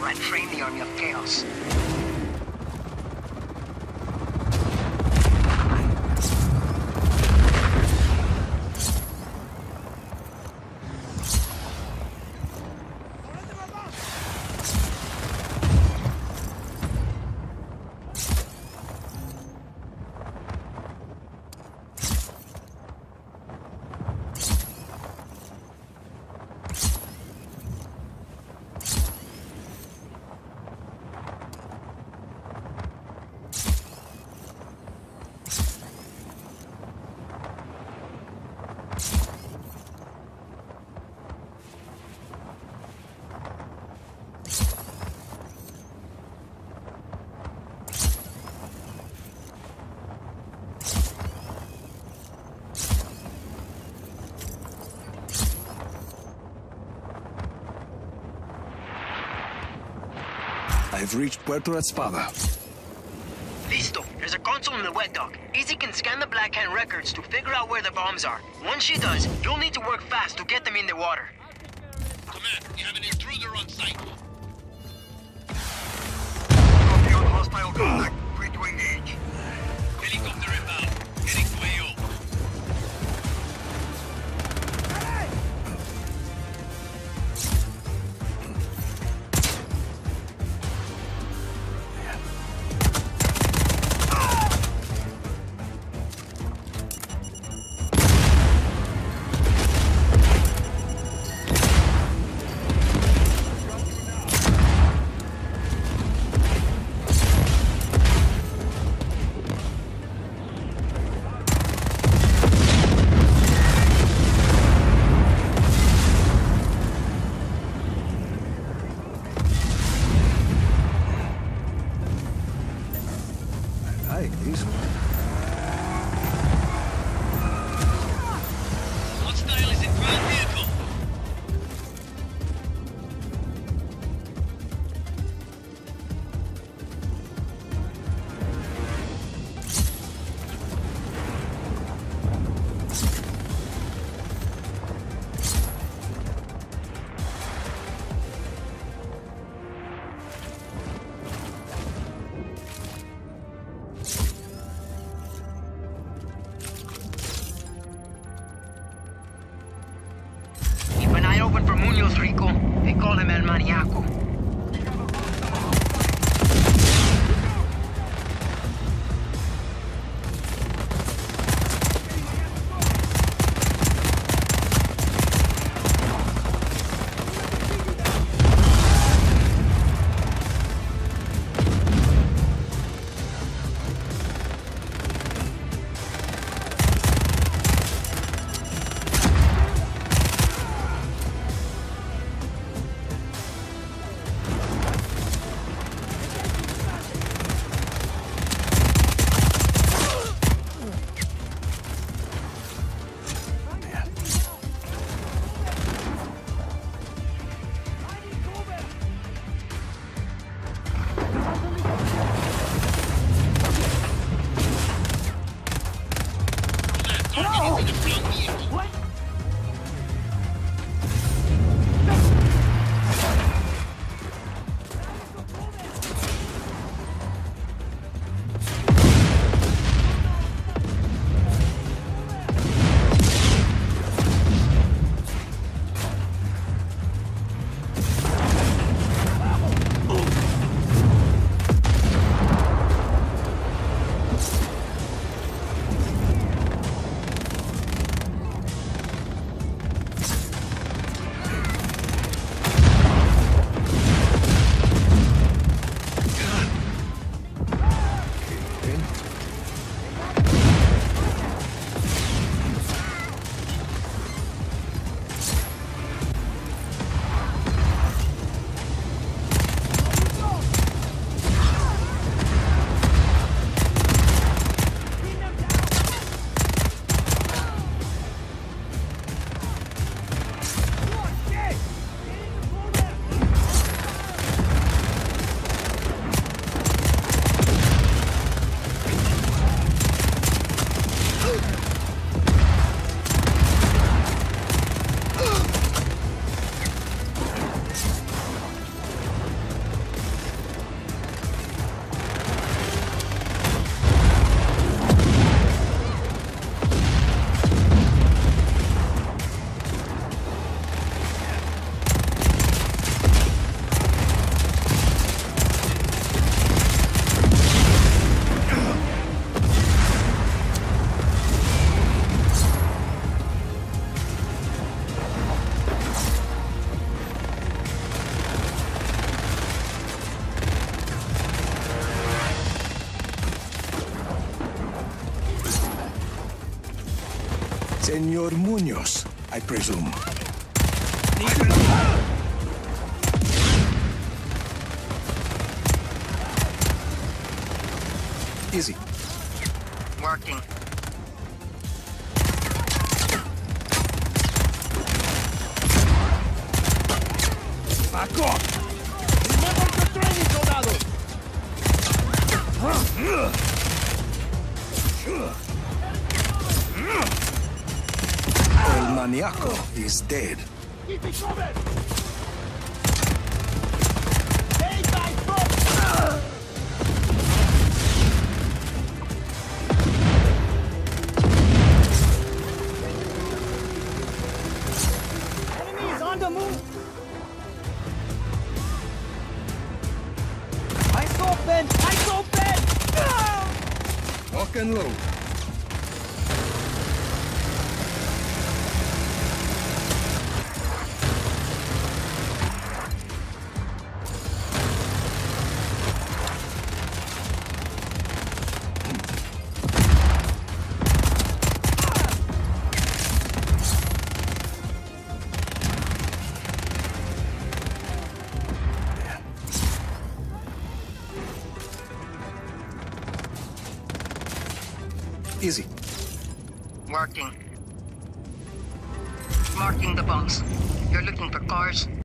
and frame the army of chaos. I've reached Puerto Espada. Listo. There's a console in the wet dock. Izzy can scan the Black Hand records to figure out where the bombs are. Once she does, you'll need to work fast to get them in the water. Command, we have an intruder on site. Copy on hostile contact. Free to engage. Helicopter inbound. Heading to AO. These Hostile is in ground vehicle. Keep an eye open for Munoz, Rico. They call him El Maniaco. Senor Munoz, I presume. Easy. Working. Back off! Remember the training, soldado! El Maniaco is dead. Enemies on the move! Eyes open! Eyes open! Lock and load. Easy. Working. Marking the box. You're looking for cars?